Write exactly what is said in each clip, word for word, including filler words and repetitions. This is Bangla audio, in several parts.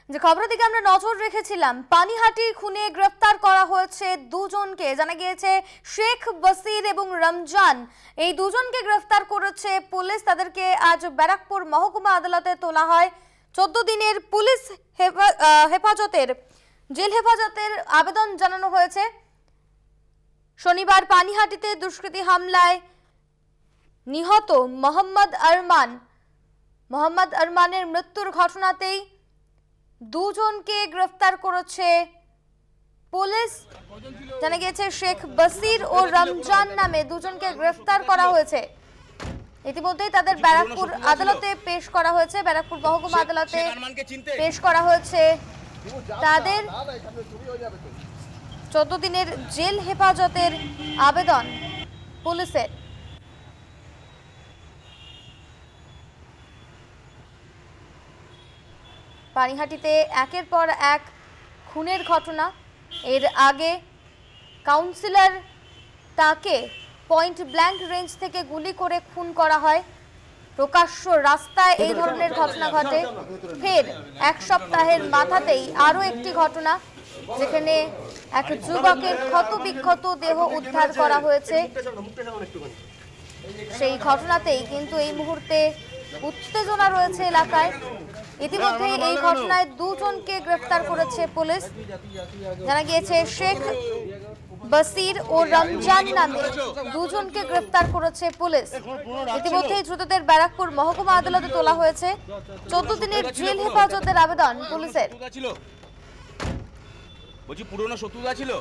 যে খবরের দিকে আমরা নজর রেখেছিলাম, পানিহাটি খুনে গ্রেফতার করা হয়েছে দুজনকে। জানা গিয়েছে শেখ বসির এবং রমজান, এই দুজনকে গ্রেফতার করেছে পুলিশ। তাদেরকে আজ ব্যারাকপুর মহকুমা আদালতে তোলা হয়। চোদ্দ দিনের পুলিশ হেফাজতের জেল হেফাজতের আবেদন জানানো হয়েছে। শনিবার পানিহাটিতে দুষ্কৃতী হামলায় নিহত মোহাম্মদ আরমান মোহাম্মদ আরমানের মৃত্যুর ঘটনাতেই দুজনকে গ্রেফতার করেছে পুলিশ। জানা গিয়েছে শেখ বসির ও রমজান নামে দুজনকে গ্রেফতার করা হয়েছে। ইতিমধ্যেই তাদের ব্যারাকপুর আদালতে পেশ করা হয়েছে, ব্যারাকপুর মহকুমা আদালতে পেশ করা হয়েছে। তাদের চোদ্দ দিনের জেল হেফাজতের আবেদন পুলিশের। পানিহাটিতে একের পর এক খুনের ঘটনা। এর আগে কাউন্সিলর তাকে পয়েন্ট ব্ল্যাঙ্ক রেঞ্জ থেকে গুলি করে খুন করা হয়। প্রকাশ্য রাস্তায় এই ধরনের ঘটনা ঘটে। ফের এক সপ্তাহের মাথাতেই আরও একটি ঘটনা, যেখানে এক যুবকের ক্ষত বিক্ষত দেহ উদ্ধার করা হয়েছে। সেই ঘটনাতেই কিন্তু এই মুহূর্তে উত্তেজনা রয়েছে এলাকায়। ইতিমধ্যে এই ঘটনায় দুজনকে গ্রেফতার করেছে পুলিশ। জানা গিয়েছে শেখ বসির ও রমজান নামে দুজনকে গ্রেফতার করেছে পুলিশ। ইতিমধ্যে দ্রুতদের ব্যারাকপুর মহকুমা আদালতে তোলা হয়েছে। চোদ্দ দিনের জেল হেফাজতের আবেদন পুলিশের। বলছি পুরনো শত্রুতা ছিল।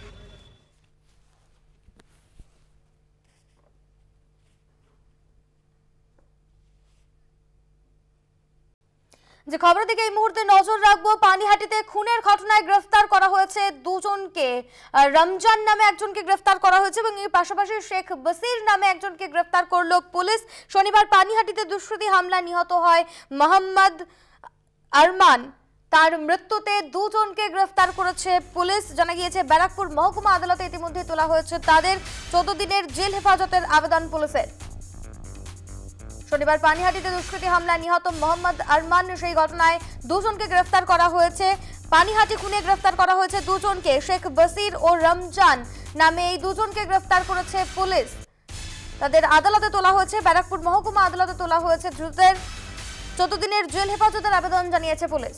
যে খবরের দিকে এই মুহূর্তে নজর রাখবো, পানিহাটিতে খুনের ঘটনায় গ্রেফতার করা হয়েছে দুজনকে। রমজান নামে একজনকে গ্রেফতার করা হয়েছে এবং এর পাশাপাশি শেখ বসির নামে একজনকে গ্রেফতার করল পুলিশ। শনিবার পানিহাটিতে দুষ্কৃতী হামলায় নিহত হয় মোহাম্মদ আরমান। তার মৃত্যুতে দুজনকে গ্রেফতার করেছে পুলিশ। জানা গিয়েছে ব্যারাকপুর মহকুমা আদালতে ইতিমধ্যে তোলা হয়েছে তাদের চোদ্দ দিনের জেল হেফাজতের আবেদন পুলিশের। শনিবার পানিহাটিতে দুষ্কৃতী হামলায় নিহত মোহাম্মদ আরমান, সেই ঘটনায় দুজনকে গ্রেফতার করা হয়েছে। পানিহাটি খুনে গ্রেফতার করা হয়েছে দুজনকে। শেখ বসির ও রমজান নামে এই দুজনকে গ্রেফতার করেছে পুলিশ। তাদের আদালতে তোলা হয়েছে, ব্যারাকপুর মহকুমা আদালতে তোলা হয়েছে। দ্রুতের চোদ্দ দিনের জেল হেফাজতের আবেদন জানিয়েছে পুলিশ।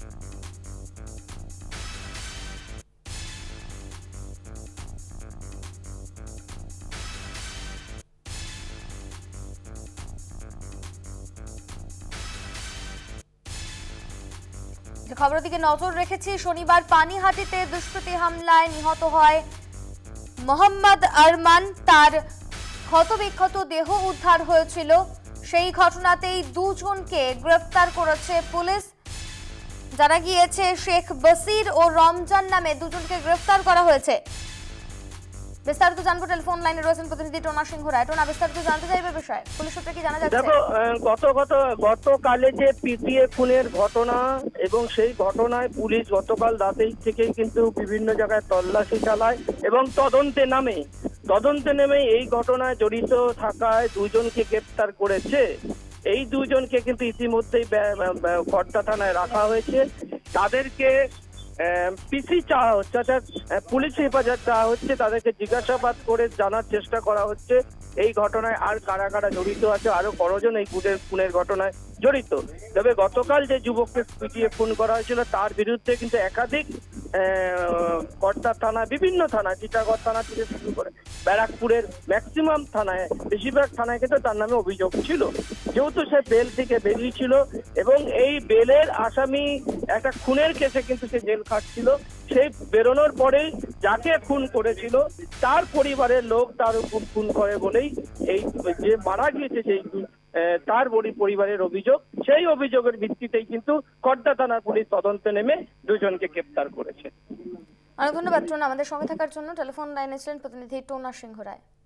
খবরের দিকে নজর রেখেছি। শনিবার পানিহাটিতে দুষ্কৃতী হামলায় নিহত হয় মোহাম্মদ আরমান। তার ক্ষতবিক্ষত দেহ উদ্ধার হয়েছিল। সেই ঘটনাতেই দুজনকে গ্রেফতার করেছে পুলিশ। জানা গিয়েছে শেখ বসির ও রমজান নামে দুজনকে গ্রেফতার করা হয়েছে। বিস্তারিত জানবো, টেলিফোন লাইনে রয়েছেন প্রতিনিধি টোনা সিংহ রায়। টোনা, বিস্তারিত জানতে চাইবে বিষয়ে পুলিশ সূত্রে কি জানা যাচ্ছে? দেখো, গত গত গতকালে যে পিটিএ খুনের ঘটনা এবং সেই ঘটনায় পুলিশ গতকাল রাতেই থেকে কিন্তু বিভিন্ন জায়গায় তল্লাশি চালায় এবং তদন্তে নামে তদন্তে নেমে এই ঘটনায় জড়িত থাকায় দুজনকে গ্রেপ্তার করেছে। এই দুজনকে কিন্তু ইতিমধ্যেই খড়দা থানায় রাখা হয়েছে। তাদেরকে পিসি চাওয়া হচ্ছে, অর্থাৎ পুলিশ হেফাজত চাওয়া হচ্ছে। তাদেরকে জিজ্ঞাসাবাদ করে জানার চেষ্টা করা হচ্ছে এই ঘটনায় আর কারা কারা জড়িত আছে, আরো কতজন এই খুনের খুনের ঘটনায় জড়িত। তবে গতকাল যে যুবককে পিটিয়ে খুন করা হয়েছিল তার বিরুদ্ধে কিন্তু একাধিক খড়দা থানা, বিভিন্ন থানায়, টিটাগড় থানা থেকে শুরু করে ব্যারাকপুরের ম্যাক্সিমাম থানায়, বেশিরভাগ থানায় কিন্তু তার নামে অভিযোগ ছিল। যেহেতু সে বেল থেকে বেরিয়েছিল এবং এই বেলের আসামি একটা খুনের কেসে কিন্তু সে জেল খাটছিল, সেই বেরোনোর পরেই যাকে খুন করেছিল তার পরিবারের লোক তার উপর খুন করে বলেই এই যে মারা গিয়েছে সেই তার বড়ি পরিবারের অভিযোগ। সেই অভিযোগের ভিত্তিতেই কিন্তু খড়দা থানার পুলিশ তদন্তে নেমে দুজনকে গ্রেফতার করেছে। অনেক ধন্যবাদ টোনা, আমাদের সঙ্গে থাকার জন্য। টেলিফোন লাইনে ছিলেন প্রতিনিধি টোনা সিংহ রায়।